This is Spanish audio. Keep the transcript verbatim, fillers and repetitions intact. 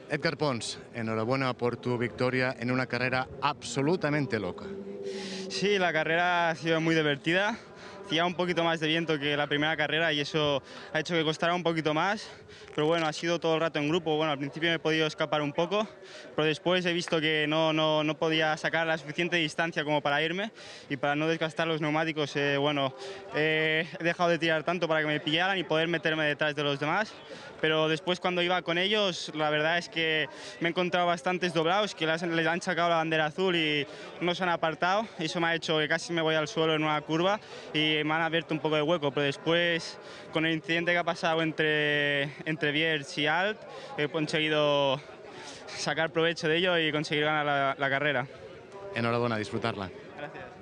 Edgar Pons, enhorabuena por tu victoria en una carrera absolutamente loca. Sí, la carrera ha sido muy divertida. Hacía un poquito más de viento que la primera carrera y eso ha hecho que costara un poquito más. Pero bueno, ha sido todo el rato en grupo. Bueno, al principio me he podido escapar un poco, pero después he visto que no, no, no podía sacar la suficiente distancia como para irme y para no desgastar los neumáticos, eh, bueno, eh, he dejado de tirar tanto para que me pillaran y poder meterme detrás de los demás. Pero después cuando iba con ellos, la verdad es que me he encontrado bastantes doblados que les han, les han sacado la bandera azul y no se han apartado. Eso me ha hecho que casi me voy al suelo en una curva y me han abierto un poco de hueco. Pero después, con el incidente que ha pasado entre, entre Wiertz y Alt, he conseguido sacar provecho de ello y conseguir ganar la, la carrera. Enhorabuena, disfrutarla. Gracias.